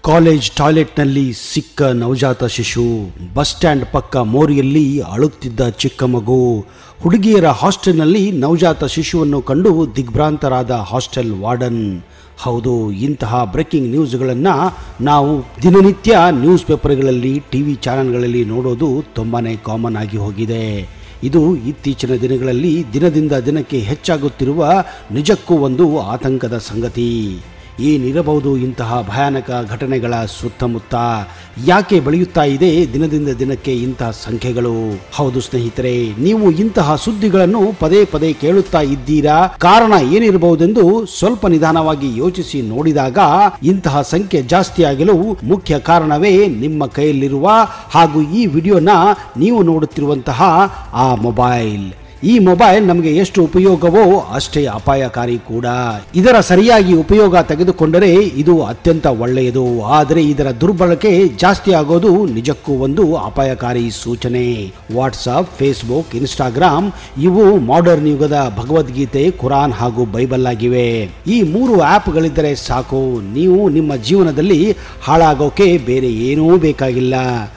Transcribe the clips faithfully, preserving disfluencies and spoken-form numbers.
College ಟಾಯ್ಲೆಟ್ನಲ್ಲಿ ಸಿಕ್ಕ ನವಜಾತ ಶಿಶು, bus stand ಪಕ್ಕ ಮೋರಿಯಲ್ಲಿ ಅಳುತ್ತಿದ್ದ ಚಿಕ್ಕ ಮಗು, ಹುಡುಗಿಯರ ಹಾಸ್ಟೆಲ್ನಲ್ಲಿ ನವಜಾತ ಶಿಶುವನ್ನು ಕಂಡು ದಿಗ್ಭ್ರಾಂತರಾದ ಹಾಸ್ಟೆಲ್ ವಾರ್ಡನ್. ಹೌದು, ಇಂತಹ ಬ್ರೇಕಿಂಗ್ ನ್ಯೂಸ್ಗಳನ್ನು ನಾವು ದಿನನಿತ್ಯ ನ್ಯೂಸ್ ಪೇಪರ್ಗಳಲ್ಲಿ, ಟಿ ವಿ ಚಾನೆಲ್ಗಳಲ್ಲಿ ನೋಡೋದು ತುಂಬಾ ಕಾಮನ್ ಆಗಿ ಹೋಗಿದೆ. ಇದು ಇತ್ತೀಚಿನ ದಿನಗಳಲ್ಲಿ ದಿನದಿಂದ ದಿನಕ್ಕೆ ಹೆಚ್ಚಾಗುತ್ತಿರುವ ನಿಜಕ್ಕೂ ಒಂದು ಆತಂಕದ ಸಂಗತಿ. ಏನಿರಬಹುದು ಇಂತಹ ಭಯಾನಕ ಘಟನೆಗಳ ಸುತ್ತಮುತ್ತ? ಯಾಕೆ ಬೆಳೆಯುತ್ತಾ ಇದೆ ದಿನದಿಂದ ದಿನಕ್ಕೆ ಇಂತಹ ಸಂಖ್ಯೆಗಳು? ಹೌದು ಸ್ನೇಹಿತರೆ, ನೀವು ಇಂತಹ ಸುದ್ದಿಗಳನ್ನು ಪದೇ ಪದೇ ಕೇಳುತ್ತಾ ಇದ್ದೀರಾ. ಕಾರಣ ಏನಿರಬಹುದೆಂದು ಸ್ವಲ್ಪ ನಿಧಾನವಾಗಿ ಯೋಚಿಸಿ ನೋಡಿದಾಗ ಇಂತಹ ಸಂಖ್ಯೆ ಜಾಸ್ತಿ ಆಗಲು ಮುಖ್ಯ ಕಾರಣವೇ ನಿಮ್ಮ ಕೈಯಲ್ಲಿರುವ ಹಾಗೂ ಈ ವಿಡಿಯೋನ ನೀವು ನೋಡುತ್ತಿರುವಂತಹ ಆ ಮೊಬೈಲ್. ಈ ಮೊಬೈಲ್ ನಮಗೆ ಎಷ್ಟು ಉಪಯೋಗವೋ ಅಷ್ಟೇ ಅಪಾಯಕಾರಿ ಕೂಡ. ಇದರ ಸರಿಯಾಗಿ ಉಪಯೋಗ ತೆಗೆದುಕೊಂಡರೆ ಇದು ಅತ್ಯಂತ ಒಳ್ಳೆಯದು, ಆದರೆ ಇದರ ದುರ್ಬಳಕೆ ಜಾಸ್ತಿ ಆಗೋದು ನಿಜಕ್ಕೂ ಒಂದು ಅಪಾಯಕಾರಿ ಸೂಚನೆ. ವಾಟ್ಸಾಪ್, ಫೇಸ್ಬುಕ್, ಇನ್ಸ್ಟಾಗ್ರಾಮ್ ಇವು ಮಾಡರ್ನ್ ಯುಗದ ಭಗವದ್ಗೀತೆ, ಕುರಾನ್ ಹಾಗೂ ಬೈಬಲ್ ಆಗಿವೆ. ಈ ಮೂರು ಆ್ಯಪ್ಗಳಿದ್ದರೆ ಸಾಕು, ನೀವು ನಿಮ್ಮ ಜೀವನದಲ್ಲಿ ಹಾಳಾಗೋಕೆ ಬೇರೆ ಏನೂ ಬೇಕಾಗಿಲ್ಲ.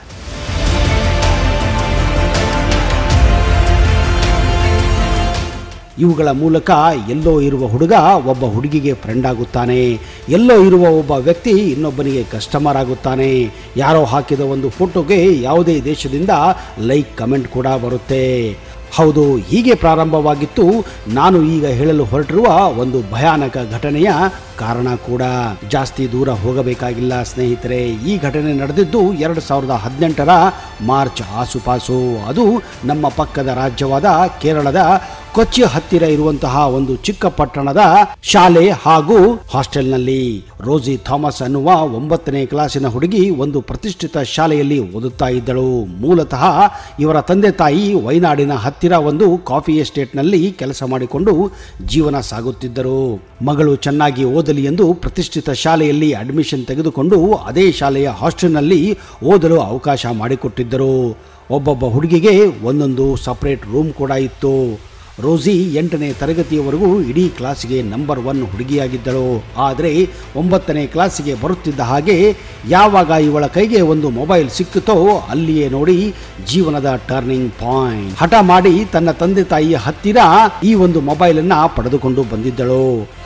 ಇವುಗಳ ಮೂಲಕ ಎಲ್ಲೋ ಇರುವ ಹುಡುಗ ಒಬ್ಬ ಹುಡುಗಿಗೆ ಫ್ರೆಂಡ್ ಆಗುತ್ತಾನೆ, ಎಲ್ಲೋ ಇರುವ ಒಬ್ಬ ವ್ಯಕ್ತಿ ಇನ್ನೊಬ್ಬನಿಗೆ ಕಸ್ಟಮರ್ ಆಗುತ್ತಾನೆ, ಯಾರೋ ಹಾಕಿದ ಒಂದು ಫೋಟೋಗೆ ಯಾವುದೇ ದೇಶದಿಂದ ಲೈಕ್ ಕಮೆಂಟ್ ಕೂಡ ಬರುತ್ತೆ. ಹೌದು, ಹೀಗೆ ಪ್ರಾರಂಭವಾಗಿತ್ತು ನಾನು ಈಗ ಹೇಳಲು ಹೊರಟಿರುವ ಒಂದು ಭಯಾನಕ ಘಟನೆಯ ಕಾರಣ ಕೂಡ. ಜಾಸ್ತಿ ದೂರ ಹೋಗಬೇಕಾಗಿಲ್ಲ ಸ್ನೇಹಿತರೆ. ಈ ಘಟನೆ ನಡೆದಿದ್ದು ಎರಡು ಸಾವಿರದ ಹದಿನೆಂಟರ ಮಾರ್ಚ್ ಆಸುಪಾಸು. ಅದು ನಮ್ಮ ಪಕ್ಕದ ರಾಜ್ಯವಾದ ಕೇರಳದ ಕೊಚ್ಚಿ ಹತ್ತಿರ ಇರುವಂತಹ ಒಂದು ಚಿಕ್ಕ ಪಟ್ಟಣದ ಶಾಲೆ ಹಾಗೂ ಹಾಸ್ಟೆಲ್ನಲ್ಲಿ. ರೋಸಿ ಥಾಮಸ್ ಅನ್ನುವ ಒಂಬತ್ತನೇ ಕ್ಲಾಸಿನ ಹುಡುಗಿ ಒಂದು ಪ್ರತಿಷ್ಠಿತ ಶಾಲೆಯಲ್ಲಿ ಓದುತ್ತಾ ಇದ್ದಳು. ಮೂಲತಃ ಇವರ ತಂದೆ ತಾಯಿ ವೈನಾಡಿನ ಹತ್ತಿರ ಒಂದು ಕಾಫಿ ಎಸ್ಟೇಟ್ನಲ್ಲಿ ಕೆಲಸ ಮಾಡಿಕೊಂಡು ಜೀವನ ಸಾಗುತ್ತಿದ್ದರು. ಮಗಳು ಚೆನ್ನಾಗಿ ಓದಲಿ ಎಂದು ಪ್ರತಿಷ್ಠಿತ ಶಾಲೆಯಲ್ಲಿ ಅಡ್ಮಿಷನ್ ತೆಗೆದುಕೊಂಡು ಅದೇ ಶಾಲೆಯ ಹಾಸ್ಟೆಲ್ನಲ್ಲಿ ಓದಲು ಅವಕಾಶ ಮಾಡಿಕೊಟ್ಟಿದ್ದರು. ಒಬ್ಬೊಬ್ಬ ಹುಡುಗಿಗೆ ಒಂದೊಂದು ಸಪರೇಟ್ ರೂಮ್ ಕೂಡ ಇತ್ತು. ರೋಸಿ ಎಂಟನೇ ತರಗತಿಯವರೆಗೂ ಇಡೀ ಕ್ಲಾಸಿಗೆ ನಂಬರ್ ಒನ್ ಹುಡುಗಿಯಾಗಿದ್ದಳು. ಆದರೆ ಒಂಬತ್ತನೇ ಕ್ಲಾಸಿಗೆ ಬರುತ್ತಿದ್ದ ಹಾಗೆ ಯಾವಾಗ ಇವಳ ಕೈಗೆ ಒಂದು ಮೊಬೈಲ್ ಸಿಕ್ಕುತ್ತೋ ಅಲ್ಲಿಯೇ ನೋಡಿ ಜೀವನದ ಟರ್ನಿಂಗ್ ಪಾಯಿಂಟ್. ಹಠ ಮಾಡಿ ತನ್ನ ತಂದೆ ತಾಯಿಯ ಹತ್ತಿರ ಈ ಒಂದು ಮೊಬೈಲನ್ನು ಪಡೆದುಕೊಂಡು ಬಂದಿದ್ದಳು.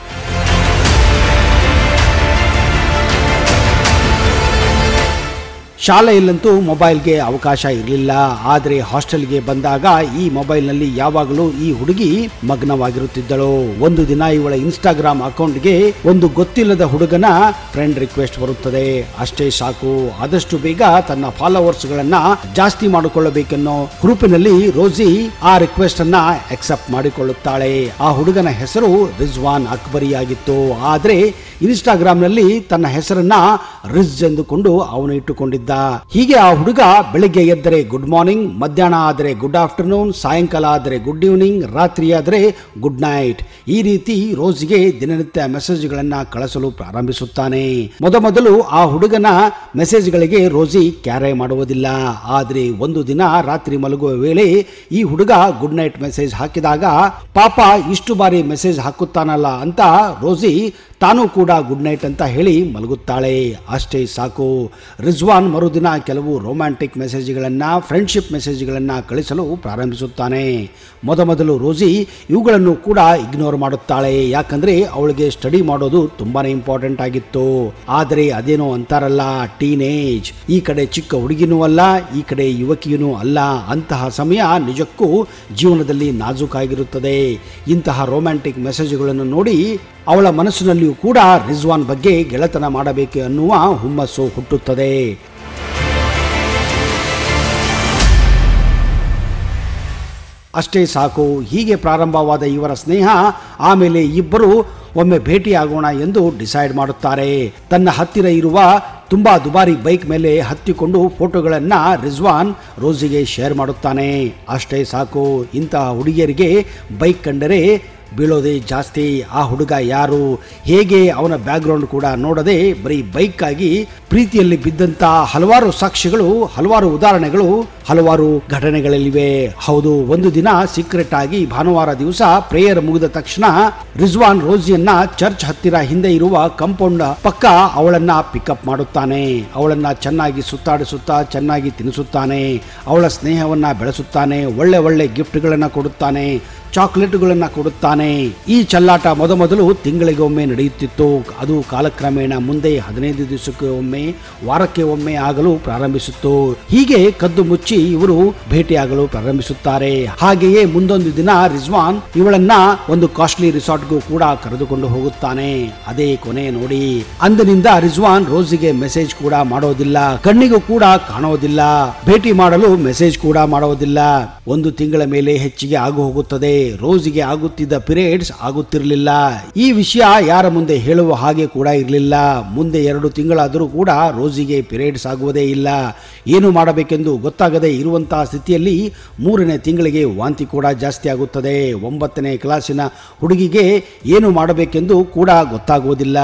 ಶಾಲೆಯಲ್ಲಂತೂ ಮೊಬೈಲ್ಗೆ ಅವಕಾಶ ಇರಲಿಲ್ಲ. ಆದರೆ ಹಾಸ್ಟೆಲ್ಗೆ ಬಂದಾಗ ಈ ಮೊಬೈಲ್ನಲ್ಲಿ ಯಾವಾಗಲೂ ಈ ಹುಡುಗಿ ಮಗ್ನವಾಗಿರುತ್ತಿದ್ದಳು. ಒಂದು ದಿನ ಇವಳ ಇನ್ಸ್ಟಾಗ್ರಾಮ್ ಅಕೌಂಟ್ಗೆ ಒಂದು ಗೊತ್ತಿಲ್ಲದ ಹುಡುಗನ ಫ್ರೆಂಡ್ ರಿಕ್ವೆಸ್ಟ್ ಬರುತ್ತದೆ. ಅಷ್ಟೇ ಸಾಕು, ಆದಷ್ಟು ಬೇಗ ತನ್ನ ಫಾಲೋವರ್ಸ್ ಗಳನ್ನ ಜಾಸ್ತಿ ಮಾಡಿಕೊಳ್ಳಬೇಕೆನ್ನೋ ಹುರುಪಿನಲ್ಲಿ ರೋಸಿ ಆ ರಿಕ್ವೆಸ್ಟ್ ಅನ್ನ ಅಕ್ಸೆಪ್ಟ್ ಮಾಡಿಕೊಳ್ಳುತ್ತಾಳೆ. ಆ ಹುಡುಗನ ಹೆಸರು ರಿಜ್ವಾನ್ ಅಕ್ಬರಿ ಆಗಿತ್ತು. ಆದರೆ ಇನ್ಸ್ಟಾಗ್ರಾಮ್ ನಲ್ಲಿ ತನ್ನ ಹೆಸರನ್ನ ರಿಜ್ ಎಂದುಕೊಂಡು ಅವನು ಇಟ್ಟುಕೊಂಡಿದ್ದ. ಹೀಗೆ ಆ ಹುಡುಗ ಬೆಳಿಗ್ಗೆ ಎದ್ದರೆ ಗುಡ್ ಮಾರ್ನಿಂಗ್, ಮಧ್ಯಾಹ್ನ ಆದರೆ ಗುಡ್ ಆಫ್ಟರ್ನೂನ್, ಸಾಯಂಕಾಲ ಆದರೆ ಗುಡ್ ಈವ್ನಿಂಗ್, ರಾತ್ರಿ ಆದರೆ ಗುಡ್ ನೈಟ್, ಈ ರೀತಿ ರೋಸಿಗೆ ದಿನನಿತ್ಯ ಮೆಸೇಜ್ಗಳನ್ನ ಕಳಿಸಲು ಪ್ರಾರಂಭಿಸುತ್ತಾನೆ. ಮೊದಮೊದಲು ಆ ಹುಡುಗನ ಮೆಸೇಜ್ಗಳಿಗೆ ರೋಸಿ ಕ್ಯಾರೆ ಮಾಡುವುದಿಲ್ಲ. ಆದರೆ ಒಂದು ದಿನ ರಾತ್ರಿ ಮಲಗುವ ವೇಳೆ ಈ ಹುಡುಗ ಗುಡ್ ನೈಟ್ ಮೆಸೇಜ್ ಹಾಕಿದಾಗ ಪಾಪ ಇಷ್ಟು ಬಾರಿ ಮೆಸೇಜ್ ಹಾಕುತ್ತಾನಲ್ಲ ಅಂತ ರೋಸಿ ತಾನು ಕೂಡ ಗುಡ್ ನೈಟ್ ಅಂತ ಹೇಳಿ ಮಲಗುತ್ತಾಳೆ. ಅಷ್ಟೇ ಸಾಕು, ರಿಜ್ವಾನ್ ಮರುದಿನ ಕೆಲವು ರೊಮ್ಯಾಂಟಿಕ್ ಮೆಸೇಜ್ಗಳನ್ನು, ಫ್ರೆಂಡ್ಶಿಪ್ ಮೆಸೇಜ್ಗಳನ್ನು ಕಳಿಸಲು ಪ್ರಾರಂಭಿಸುತ್ತಾನೆ. ಮೊದಮೊದಲು ರೋಸಿ ಇವುಗಳನ್ನು ಕೂಡ ಇಗ್ನೋರ್ ಮಾಡುತ್ತಾಳೆ, ಯಾಕಂದರೆ ಅವಳಿಗೆ ಸ್ಟಡಿ ಮಾಡೋದು ತುಂಬಾ ಇಂಪಾರ್ಟೆಂಟ್ ಆಗಿತ್ತು. ಆದರೆ ಅದೇನೋ ಅಂತಾರಲ್ಲ, ಟೀನೇಜ್, ಈ ಕಡೆ ಚಿಕ್ಕ ಹುಡುಗಿನೂ ಅಲ್ಲ, ಈ ಕಡೆ ಯುವಕಿಯೂ ಅಲ್ಲ. ಅಂತಹ ಸಮಯ ನಿಜಕ್ಕೂ ಜೀವನದಲ್ಲಿ ನಾಜೂಕಾಗಿರುತ್ತದೆ. ಇಂತಹ ರೊಮ್ಯಾಂಟಿಕ್ ಮೆಸೇಜ್ಗಳನ್ನು ನೋಡಿ ಅವಳ ಮನಸ್ಸಿನಲ್ಲಿಯೂ ಕೂಡ ರಿಜ್ವಾನ್ ಬಗ್ಗೆ ಗೆಳೆತನ ಮಾಡಬೇಕು ಅನ್ನುವ ಹುಮ್ಮಸ್ಸು ಹುಟ್ಟುತ್ತದೆ. ಅಷ್ಟೇ ಸಾಕು, ಹೀಗೆ ಪ್ರಾರಂಭವಾದ ಇವರ ಸ್ನೇಹ ಆಮೇಲೆ ಇಬ್ಬರು ಒಮ್ಮೆ ಭೇಟಿಯಾಗೋಣ ಎಂದು ಡಿಸೈಡ್ ಮಾಡುತ್ತಾರೆ. ತನ್ನ ಹತ್ತಿರ ಇರುವ ತುಂಬಾ ದುಬಾರಿ ಬೈಕ್ ಮೇಲೆ ಹತ್ತಿಕೊಂಡು ಫೋಟೋಗಳನ್ನ ರಿಜ್ವಾನ್ ರೋಸಿಗೆ ಶೇರ್ ಮಾಡುತ್ತಾನೆ. ಅಷ್ಟೇ ಸಾಕು, ಇಂತಹ ಹುಡುಗಿಯರಿಗೆ ಬೈಕ್ ಕಂಡರೆ ಬೀಳೋದೇ ಜಾಸ್ತಿ. ಆ ಹುಡುಗ ಯಾರು, ಹೇಗೆ, ಅವನ ಬ್ಯಾಕ್ಗ್ರೌಂಡ್ ಕೂಡ ನೋಡದೆ ಬರೀ ಬೈಕ್ ಆಗಿ ಪ್ರೀತಿಯಲ್ಲಿ ಬಿದ್ದಂತ ಹಲವಾರು ಸಾಕ್ಷಿಗಳು, ಹಲವಾರು ಉದಾಹರಣೆಗಳು, ಹಲವಾರು ಘಟನೆಗಳಲ್ಲಿವೆ. ಹೌದು, ಒಂದು ದಿನ ಸೀಕ್ರೆಟ್ ಆಗಿ ಭಾನುವಾರ ದಿವಸ ಪ್ರೇಯರ್ ಮುಗಿದ ತಕ್ಷಣ ರಿಜ್ವಾನ್ ರೋಜಿಯನ್ನ ಚರ್ಚ್ ಹತ್ತಿರ ಹಿಂದೆ ಇರುವ ಕಾಂಪೌಂಡ್ ಪಕ್ಕ ಅವಳನ್ನ ಪಿಕಪ್ ಮಾಡುತ್ತಾನೆ. ಅವಳನ್ನ ಚೆನ್ನಾಗಿ ಸುತ್ತಾಡಿಸುತ್ತಾ ಚೆನ್ನಾಗಿ ತಿನ್ನಿಸುತ್ತಾನೆ, ಅವಳ ಸ್ನೇಹವನ್ನ ಬೆಳೆಸುತ್ತಾನೆ, ಒಳ್ಳೆ ಒಳ್ಳೆ ಗಿಫ್ಟ್ಗಳನ್ನ ಕೊಡುತ್ತಾನೆ, ಚಾಕ್ಲೇಟ್ಗಳನ್ನ ಕೊಡುತ್ತಾನೆ. ಈ ಚಲ್ಲಾಟ ಮೊದಮೊದಲು ತಿಂಗಳಿಗೆ ಒಮ್ಮೆ ನಡೆಯುತ್ತಿತ್ತು. ಅದು ಕಾಲಕ್ರಮೇಣ ಮುಂದೆ ಹದಿನೈದು ದಿವಸಕ್ಕೆ ಒಮ್ಮೆ, ವಾರಕ್ಕೆ ಒಮ್ಮೆ ಆಗಲು ಪ್ರಾರಂಭಿಸಿತ್ತು. ಹೀಗೆ ಕದ್ದು ಮುಚ್ಚಿ ಇವರು ಭೇಟಿಯಾಗಲು ಪ್ರಾರಂಭಿಸುತ್ತಾರೆ. ಹಾಗೆಯೇ ಮುಂದೊಂದು ದಿನ ರಿಜ್ವಾನ್ ಇವಳನ್ನ ಒಂದು ಕಾಸ್ಟ್ಲಿ ರಿಸಾರ್ಟ್ಗೂ ಕೂಡ ಕರೆದುಕೊಂಡು ಹೋಗುತ್ತಾನೆ. ಅದೇ ಕೊನೆ ನೋಡಿ. ಅಂದಿನಿಂದ ರಿಜ್ವಾನ್ ರೋಜಿಗೆ ಮೆಸೇಜ್ ಕೂಡ ಮಾಡೋದಿಲ್ಲ, ಕಣ್ಣಿಗೂ ಕೂಡ ಕಾಣೋದಿಲ್ಲ, ಭೇಟಿ ಮಾಡಲು ಮೆಸೇಜ್ ಕೂಡ ಮಾಡೋದಿಲ್ಲ. ಒಂದು ತಿಂಗಳ ಮೇಲೆ ಹೆಚ್ಚಿಗೆ ಆಗು ಹೋಗುತ್ತದೆ. ರೋಜಿಗೆ ಆಗುತ್ತಿದ್ದ ಪಿರಿಯಡ್ಸ್ ಆಗುತ್ತಿರಲಿಲ್ಲ. ಈ ವಿಷಯ ಯಾರ ಮುಂದೆ ಹೇಳುವ ಹಾಗೆ ಕೂಡ ಇರಲಿಲ್ಲ. ಮುಂದೆ ಎರಡು ತಿಂಗಳಾದರೂ ಕೂಡ ರೋಜಿಗೆ ಪಿರಿಯಡ್ಸ್ ಆಗುವುದೇ ಇಲ್ಲ. ಏನು ಮಾಡಬೇಕೆಂದು ಗೊತ್ತಾಗದೆ ಇರುವಂತಹ ಸ್ಥಿತಿಯಲ್ಲಿ ಮೂರನೇ ತಿಂಗಳಿಗೆ ವಾಂತಿ ಕೂಡ ಜಾಸ್ತಿ ಆಗುತ್ತದೆ. ಒಂಬತ್ತನೇ ಕ್ಲಾಸಿನ ಹುಡುಗಿಗೆ ಏನು ಮಾಡಬೇಕೆಂದು ಕೂಡ ಗೊತ್ತಾಗುವುದಿಲ್ಲ.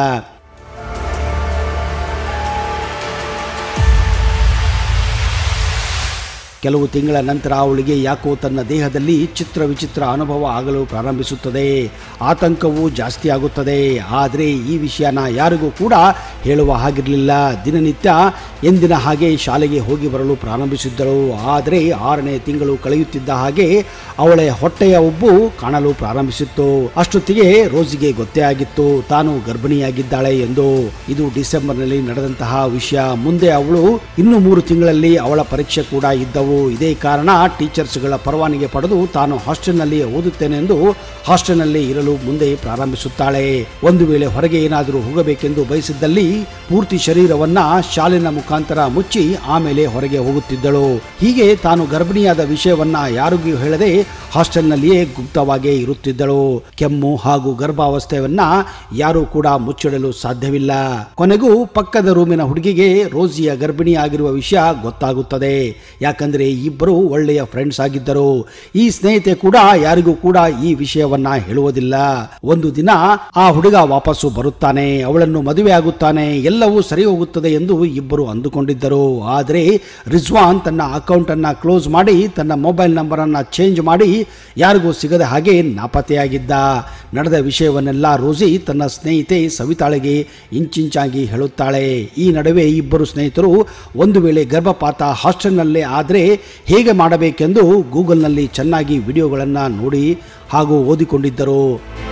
ಕೆಲವು ತಿಂಗಳ ನಂತರ ಅವಳಿಗೆ ಯಾಕೋ ತನ್ನ ದೇಹದಲ್ಲಿ ಚಿತ್ರ ವಿಚಿತ್ರ ಅನುಭವ ಆಗಲು ಪ್ರಾರಂಭಿಸುತ್ತದೆ. ಆತಂಕವೂ ಜಾಸ್ತಿ ಆಗುತ್ತದೆ. ಆದರೆ ಈ ವಿಷಯನ ಯಾರಿಗೂ ಕೂಡ ಹೇಳುವ ಹಾಗಿರಲಿಲ್ಲ. ದಿನನಿತ್ಯ ಎಂದಿನ ಹಾಗೆ ಶಾಲೆಗೆ ಹೋಗಿ ಬರಲು ಪ್ರಾರಂಭಿಸಿದ್ದಳು. ಆದರೆ ಆರನೇ ತಿಂಗಳು ಕಳೆಯುತ್ತಿದ್ದ ಹಾಗೆ ಅವಳ ಹೊಟ್ಟೆಯ ಉಬ್ಬು ಕಾಣಲು ಪ್ರಾರಂಭಿಸಿತ್ತು. ಅಷ್ಟೊತ್ತಿಗೆ ರೋಜಿಗೆ ಗೊತ್ತೇ ಆಗಿತ್ತು ತಾನು ಗರ್ಭಿಣಿಯಾಗಿದ್ದಾಳೆ ಎಂದು. ಇದು ಡಿಸೆಂಬರ್ನಲ್ಲಿ ನಡೆದಂತಹ ವಿಷಯ. ಮುಂದೆ ಅವಳು ಇನ್ನು ಮೂರು ತಿಂಗಳಲ್ಲಿ ಅವಳ ಪರೀಕ್ಷೆ ಕೂಡ ಇದ್ದವು. ಇದೇ ಕಾರಣ ಟೀಚರ್ಸ್ಗಳ ಪರವಾನಗಿ ಪಡೆದು ತಾನು ಹಾಸ್ಟೆಲ್ನಲ್ಲಿ ಓದುತ್ತೇನೆ ಎಂದು ಹಾಸ್ಟೆಲ್ನಲ್ಲಿ ಇರಲು ಮುಂದೆ ಪ್ರಾರಂಭಿಸುತ್ತಾಳೆ. ಒಂದು ವೇಳೆ ಹೊರಗೆ ಏನಾದರೂ ಹೋಗಬೇಕೆಂದು ಬಯಸಿದ್ದಲ್ಲಿ ಪೂರ್ತಿ ಶರೀರವನ್ನ ಶಾಲಿನ ಮುಖಾಂತರ ಮುಚ್ಚಿ ಆಮೇಲೆ ಹೊರಗೆ ಹೋಗುತ್ತಿದ್ದಳು. ಹೀಗೆ ತಾನು ಗರ್ಭಿಣಿಯಾದ ವಿಷಯವನ್ನ ಯಾರಿಗೂ ಹೇಳದೆ ಹಾಸ್ಟೆಲ್ನಲ್ಲಿಯೇ ಗುಪ್ತವಾಗಿ ಇರುತ್ತಿದ್ದಳು. ಕೆಮ್ಮು ಹಾಗೂ ಗರ್ಭಾವಸ್ಥೆಯನ್ನ ಯಾರೂ ಕೂಡ ಮುಚ್ಚಿಡಲು ಸಾಧ್ಯವಿಲ್ಲ. ಕೊನೆಗೂ ಪಕ್ಕದ ರೂಮಿನ ಹುಡುಗಿಗೆ ರೋಜಿಯ ಗರ್ಭಿಣಿ ಆಗಿರುವ ವಿಷಯ ಗೊತ್ತಾಗುತ್ತದೆ. ಯಾಕಂದ್ರೆ ಇಬ್ಬರು ಒಳ್ಳೆಯ ಫ್ರೆಂಡ್ಸ್ ಆಗಿದ್ದರು. ಈ ಸ್ನೇಹಿತೆ ಕೂಡ ಯಾರಿಗೂ ಕೂಡ ಈ ವಿಷಯವನ್ನ ಹೇಳುವುದಿಲ್ಲ. ಒಂದು ದಿನ ಆ ಹುಡುಗ ವಾಪಸ್ಸು ಬರುತ್ತಾನೆ, ಅವಳನ್ನು ಮದುವೆ ಆಗುತ್ತಾನೆ, ಎಲ್ಲವೂ ಸರಿ ಹೋಗುತ್ತದೆ ಎಂದು ಇಬ್ಬರು ಅಂದುಕೊಂಡಿದ್ದರು. ಆದರೆ ರಿಜ್ವಾನ್ ತನ್ನ ಅಕೌಂಟ್ ಅನ್ನ ಕ್ಲೋಸ್ ಮಾಡಿ ತನ್ನ ಮೊಬೈಲ್ ನಂಬರ್ ಅನ್ನ ಚೇಂಜ್ ಮಾಡಿ ಯಾರಿಗೂ ಸಿಗದ ಹಾಗೆ ನಾಪತ್ತೆಯಾಗಿದ್ದ. ನಡೆದ ವಿಷಯವನ್ನೆಲ್ಲ ರೋಜಿ ತನ್ನ ಸ್ನೇಹಿತೆ ಸವಿತಾಳಿಗೆ ಇಂಚಿಂಚಾಗಿ ಹೇಳುತ್ತಾಳೆ. ಈ ನಡುವೆ ಇಬ್ಬರು ಸ್ನೇಹಿತರು ಒಂದು ವೇಳೆ ಗರ್ಭಪಾತ ಹಾಸ್ಟೆಲ್ನಲ್ಲೇ ಆದರೆ ಹೇಗೆ ಮಾಡಬೇಕೆಂದು ಗೂಗಲ್ನಲ್ಲಿ ಚೆನ್ನಾಗಿ ವಿಡಿಯೋಗಳನ್ನು ನೋಡಿ ಹಾಗೂ ಓದಿಕೊಂಡಿದ್ದರು.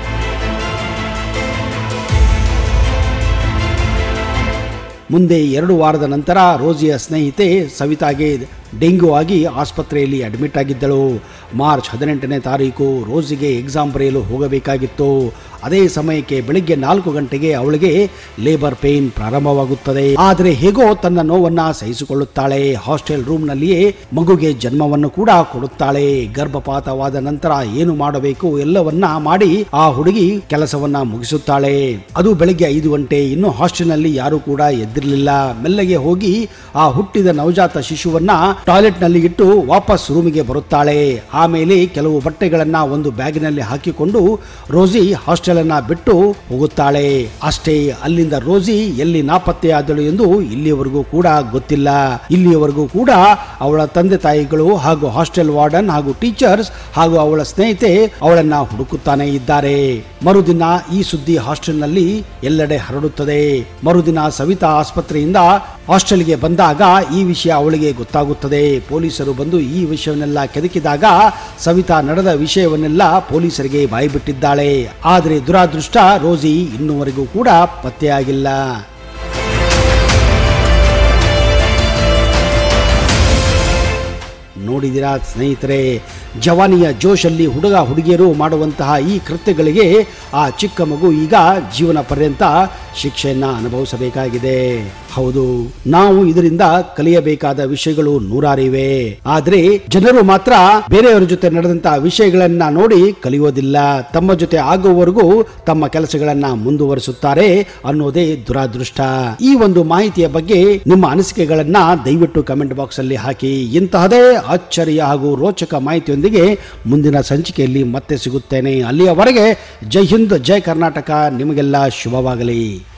ಮುಂದೆ ಎರಡು ವಾರದ ನಂತರ ರೋಜಿಯ ಸ್ನೇಹಿತೆ ಸವಿತಾಗೆ ಡೆಂಗ್ಯೂ ಆಗಿ ಆಸ್ಪತ್ರೆಯಲ್ಲಿ ಅಡ್ಮಿಟ್ ಆಗಿದ್ದಳು. ಮಾರ್ಚ್ ಹದಿನೆಂಟನೇ ತಾರೀಕು ರೋಜಿಗೆ ಎಕ್ಸಾಮ್ ಬರೆಯಲು ಹೋಗಬೇಕಾಗಿತ್ತು. ಅದೇ ಸಮಯಕ್ಕೆ ಬೆಳಿಗ್ಗೆ ನಾಲ್ಕು ಗಂಟೆಗೆ ಅವಳಿಗೆ ಲೇಬರ್ ಪೇನ್ ಪ್ರಾರಂಭವಾಗುತ್ತದೆ. ಆದರೆ ಹೇಗೋ ತನ್ನ ನೋವನ್ನ ಸಹಿಸಿಕೊಳ್ಳುತ್ತಾಳೆ. ಹಾಸ್ಟೆಲ್ ರೂಮ್ ನಲ್ಲಿಯೇ ಮಗುಗೆ ಜನ್ಮವನ್ನು ಕೂಡ ಕೊಡುತ್ತಾಳೆ. ಗರ್ಭಪಾತವಾದ ನಂತರ ಏನು ಮಾಡಬೇಕು ಎಲ್ಲವನ್ನ ಮಾಡಿ ಆ ಹುಡುಗಿ ಕೆಲಸವನ್ನ ಮುಗಿಸುತ್ತಾಳೆ. ಅದು ಬೆಳಿಗ್ಗೆ ಐದು ಗಂಟೆ. ಇನ್ನು ಹಾಸ್ಟೆಲ್ ನಲ್ಲಿ ಯಾರು ಕೂಡ ಎದ್ದಿರಲಿಲ್ಲ. ಮೆಲ್ಲಗೆ ಹೋಗಿ ಆ ಹುಟ್ಟಿದ ನವಜಾತ ಶಿಶುವನ್ನ ಟಾಯ್ಲೆಟ್ ನಲ್ಲಿ ಇಟ್ಟು ವಾಪಸ್ ರೂಮಿಗೆ ಬರುತ್ತಾಳೆ. ಆಮೇಲೆ ಕೆಲವು ಬಟ್ಟೆಗಳನ್ನ ಒಂದು ಬ್ಯಾಗಿನಲ್ಲಿ ಹಾಕಿಕೊಂಡು ರೋಜಿ ಹಾಸ್ಟೆಲ್ ಅನ್ನ ಬಿಟ್ಟು ಹೋಗುತ್ತಾಳೆ. ಅಷ್ಟೇ, ಅಲ್ಲಿಂದ ರೋಜಿ ಎಲ್ಲಿ ನಾಪತ್ತೆಯಾದಳು ಎಂದು ಇಲ್ಲಿಯವರೆಗೂ ಕೂಡ ಗೊತ್ತಿಲ್ಲ. ಇಲ್ಲಿಯವರೆಗೂ ಕೂಡ ಅವಳ ತಂದೆ ತಾಯಿಗಳು ಹಾಗೂ ಹಾಸ್ಟೆಲ್ ವಾರ್ಡನ್ ಹಾಗೂ ಟೀಚರ್ಸ್ ಹಾಗೂ ಅವಳ ಸ್ನೇಹಿತೆ ಅವಳನ್ನ ಹುಡುಕುತ್ತಾನೆ ಇದ್ದಾರೆ. ಮರುದಿನ ಈ ಸುದ್ದಿ ಹಾಸ್ಟೆಲ್ ನಲ್ಲಿ ಎಲ್ಲೆಡೆ ಹರಡುತ್ತದೆ. ಮರುದಿನ ಸವಿತಾ ಆಸ್ಪತ್ರೆಯಿಂದ ಹಾಸ್ಟೆಲ್ಗೆ ಬಂದಾಗ ಈ ವಿಷಯ ಅವಳಿಗೆ ಗೊತ್ತಾಗುತ್ತದೆ. ಪೊಲೀಸರು ಬಂದು ಈ ವಿಷಯವನ್ನೆಲ್ಲ ಕೆದಕಿದಾಗ ಸವಿತಾ ನಡೆದ ವಿಷಯವನ್ನೆಲ್ಲ ಪೊಲೀಸರಿಗೆ ಬಾಯಿಬಿಟ್ಟಿದ್ದಾಳೆ. ಆದರೆ ದುರಾದೃಷ್ಟ ರೋಜಿ ಇನ್ನೂವರೆಗೂ ಕೂಡ ಪತ್ತೆಯಾಗಿಲ್ಲ. ನೋಡಿದಿರಾ ಸ್ನೇಹಿತರೆ, ಜವಾನಿಯ ಜೋಶಲ್ಲಿ ಹುಡುಗ ಹುಡುಗಿಯರು ಮಾಡುವಂತಹ ಈ ಕೃತ್ಯಗಳಿಗೆ ಆ ಚಿಕ್ಕ ಮಗು ಈಗ ಜೀವನ ಪರ್ಯಂತ ಶಿಕ್ಷೆಯನ್ನು ಅನುಭವಿಸಬೇಕಾಗಿದೆ. ಹೌದು, ನಾವು ಇದರಿಂದ ಕಲಿಯಬೇಕಾದ ವಿಷಯಗಳು ನೂರಾರಿವೆ. ಆದ್ರೆ ಜನರು ಮಾತ್ರ ಬೇರೆಯವರ ಜೊತೆ ನಡೆದಂತಹ ವಿಷಯಗಳನ್ನ ನೋಡಿ ಕಲಿಯೋದಿಲ್ಲ. ತಮ್ಮ ಜೊತೆ ಆಗುವವರೆಗೂ ತಮ್ಮ ಕೆಲಸಗಳನ್ನ ಮುಂದುವರಿಸುತ್ತಾರೆ ಅನ್ನೋದೇ ದುರಾದೃಷ್ಟ. ಈ ಒಂದು ಮಾಹಿತಿಯ ಬಗ್ಗೆ ನಿಮ್ಮ ಅನಿಸಿಕೆಗಳನ್ನ ದಯವಿಟ್ಟು ಕಮೆಂಟ್ ಬಾಕ್ಸ್ ಅಲ್ಲಿ ಹಾಕಿ. ಇಂತಹದೇ ಆಶ್ಚರ್ಯ ಹಾಗೂ ರೋಚಕ ಮಾಹಿತಿಯೊಂದಿಗೆ ಮುಂದಿನ ಸಂಚಿಕೆಯಲ್ಲಿ ಮತ್ತೆ ಸಿಗುತ್ತೇನೆ. ಅಲ್ಲಿಯವರೆಗೆ ಜೈ ಹಿಂದ್, ಜೈ ಕರ್ನಾಟಕ. ನಿಮಗೆಲ್ಲ ಶುಭವಾಗಲಿ.